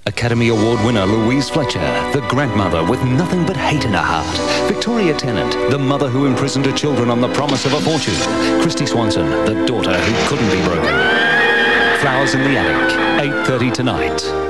Academy Award winner Louise Fletcher, the grandmother with nothing but hate in her heart. Victoria Tennant, the mother who imprisoned her children on the promise of a fortune. Christy Swanson, the daughter who couldn't be broken. Flowers in the Attic, 8:30 tonight.